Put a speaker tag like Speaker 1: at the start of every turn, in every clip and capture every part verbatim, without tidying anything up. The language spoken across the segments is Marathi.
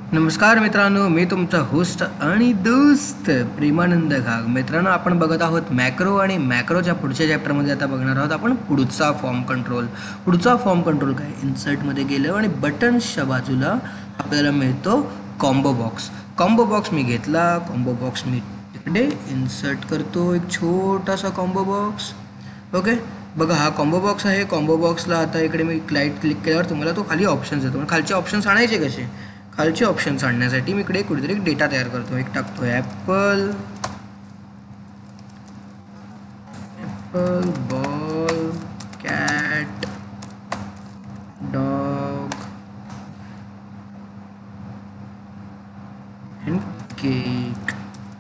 Speaker 1: नमस्कार मित्रांनो, मी तुमचा होस्ट आणि दोस्त प्रेमानंद घाग. मित्रांनो, आपण बघत आहोत मॅक्रो आणि मॅक्रोच्या पुढच्या चॅप्टरमध्ये आता बघणार आहोत आपण पुढचा फॉर्म कंट्रोल. पुढचा फॉर्म कंट्रोल काय, इन्सर्टमध्ये गेलं आणि बटन्सच्या बाजूला आपल्याला मिळतो कॉम्बो बॉक्स. कॉम्बो बॉक्स मी घेतला, कॉम्बो बॉक्स मी तिकडे इन्सर्ट करतो, एक छोटासा कॉम्बो बॉक्स. ओके, बघा हा कॉम्बो बॉक्स आहे. कॉम्बो बॉक्सला आता इकडे मी लाईट क्लिक केल्यावर तुम्हाला तो खाली ऑप्शन्स येतो. पण खालचे ऑप्शन्स आणायचे कसे, खालचे ऑप्शन्स आणण्यासाठी मी इकडे कुठेतरी डेटा तयार करतो. एक टाकतो apple apple ball cat dog and cake.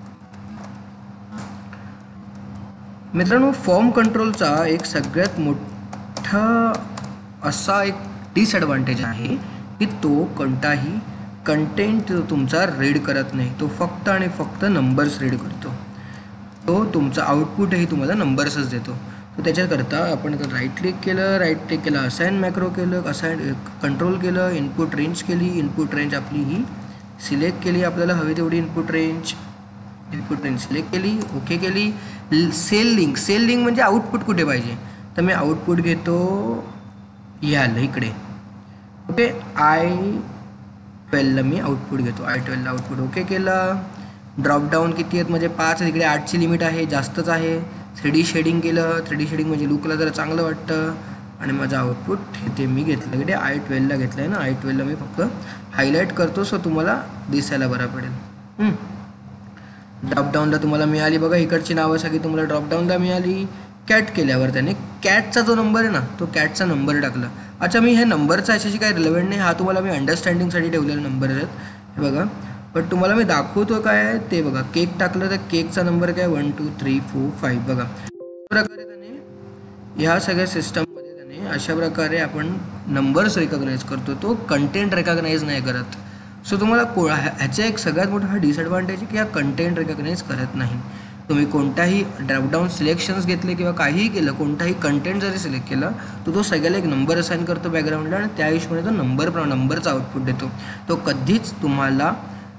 Speaker 1: मित्रांनो, फॉर्म कंट्रोलचा एक सगळ्यात मोठा असा एक डिसएडव्हान्टेज आहे की तो कोणताही कंटेंट तुमचा रीड करत नाही. तो फक्त आणि फक्त नंबर्स रीड करतो. तो तुमचा आउटपुटही तुम्हाला नंबर्सच देतो. तर त्याच्याकरता आपण राईट क्लिक केलं, राईट क्लिक केलं, असाइन मॅक्रो केलं, असाइन कंट्रोल केलं, इनपुट रेंज केली. इनपुट रेंज आपली ही सिलेक्ट केली, आपल्याला हवी तेवढी input range. Input range select केली, ओके केली. सेल लिंक, सेल लिंक म्हणजे आउटपुट कुठे पाहिजे, तर मी आउटपुट घेतो याला इकडे. ओके, आय ट्वेल्वला मी आउटपुट घेतो, आय ट्वेल्वला आउटपुट ओके केलं. ड्रॉपडाऊन किती आहेत म्हणजे पाच, तिकडे आठची लिमिट आहे, जास्तच आहे. थ्री डी शेडिंग केलं, थ्री डी शेडिंग म्हणजे लुकला जरा चांगलं वाटतं. आणि माझं आउटपुट हे ते मी घेतलं इकडे आय ट्वेल्वला घेतलं आहे ना. आय ट्वेल्वला मी फक्त हायलाईट करतो सो तुम्हाला दिसायला बरं पडेल. ड्रॉपडाऊनला तुम्हाला मिळाली बघा, इकडची नावं सगळी तुम्हाला ड्रॉपडाऊनला मिळाली. कॅट केल्यावर त्याने कॅटचा जो नंबर आहे ना, तो कॅटचा नंबर टाकला. अच्छा, मी हे नंबरचा याच्याशी काही रिलेव्हंट नाही, हा तुम्हाला मी अंडरस्टँडिंगसाठी ठेवलेला नंबर आहेत हे बघा. पण तुम्हाला मी दाखवतो काय आहे ते बघा. केक टाकलं तर केकचा नंबर काय, one two three four five बघा. अशा प्रकारे त्याने ह्या सगळ्या सिस्टममध्ये त्याने अशा प्रकारे आपण नंबर्स रिकग्नाईज करतो, तो कंटेंट रिकग्नाईज नाही करत. सो तुम्हाला को ह्याचा एक सगळ्यात मोठा हा डिसएडव्हान्टेज आहे की हा कंटेंट रिकग्नाईज करत नाही. तुम्ही कोणताही ड्रॉपडाऊन सिलेक्शन्स घेतले किंवा काहीही केलं, कोणताही कंटेंट जरी सिलेक्ट केला तर तो सगळ्याला एक नंबर असाइन करतो बॅकग्राऊंडला आणि त्या हिशोबाने तो नंबर नंबरचा आउटपुट देतो. तो कधीच तुम्हाला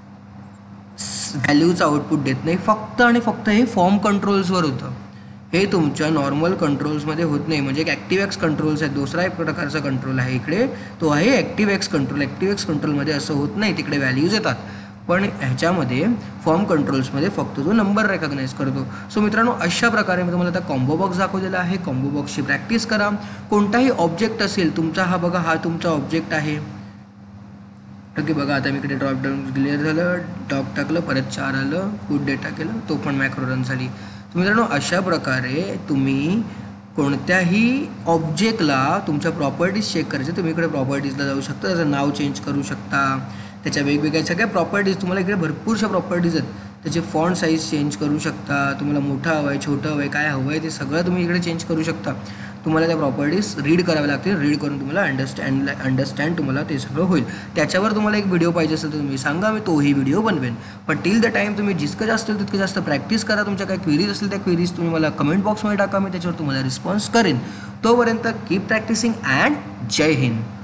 Speaker 1: व्हॅल्यूचा आउटपुट देत नाही. फक्त आणि फक्त हे फॉर्म कंट्रोल्सवर होतं, हे तुमच्या नॉर्मल कंट्रोल्समध्ये होत नाही. म्हणजे एक ॲक्टिव्ह एक्स कंट्रोल्स आहे, दुसरा एक प्रकारचा कंट्रोल आहे इकडे, तो आहे active X control. Active X कंट्रोलमध्ये असं होत नाही, तिकडे व्हॅल्यूज येतात. पण ह्याच्यामध्ये फॉर्म कंट्रोल्समध्ये फक्त जो नंबर रेकग्नाईज करतो. सो मित्रांनो, अशा प्रकारे मी तुम्हाला आता कॉम्बो बॉक्स दाखवलेला आहे. कॉम्बो बॉक्सची प्रॅक्टिस करा. कोणताही ऑब्जेक्ट असेल तुमचा, हा बघा हा तुमचा ऑब्जेक्ट आहे. ओके, बघा आता मी इकडे ड्रॉपडाऊन क्लिअर झालं, डॉग टाकलं, परत चार आलं, गुड डेटा केलं, तो पण मॅक्रो रन झाली. तर मित्रांनो, अशा प्रकारे तुम्ही कोणत्याही ऑब्जेक्टला तुमच्या प्रॉपर्टीज चेक करायचे. तुम्ही इकडे प्रॉपर्टीजला जाऊ शकता, त्याचं नाव चेंज करू शकता, त्याच्या वेगवेगळ्या सगळ्या प्रॉपर्टीज तुम्हाला इकडे भरपूरशा प्रॉपर्टीज आहेत. त्याचे फॉन्ट साईज चेंज करू शकता, तुम्हाला मोठं हवं आहे, छोटं हवं आहे, काय हवं आहे ते सगळं तुम्ही इकडे चेंज करू शकता. तुम्हाला त्या प्रॉपर्टीज रीड कराव्या लागतील. रीड करून तुम्हाला अंडरस्टँड अंडरस्टँड तुम्हाला ते सगळं होईल. त्याच्यावर तुम्हाला एक व्हिडिओ पाहिजे असेल तर तुम्ही सांगा, मी तोही व्हिडिओ बनवेन. पण टिल द टाईम तुम्ही जितकं जास्त तितकं जास्त प्रॅक्टिस करा. तुमच्या काही क्वेरीज असतील त्या क्वेरीज तुम्ही मला कमेंट बॉक्समध्ये टाका, मी त्याच्यावर तुम्हाला रिस्पॉन्स करेन. तोपर्यंत कीप प्रॅक्टिसिंग अँड जय हिंद.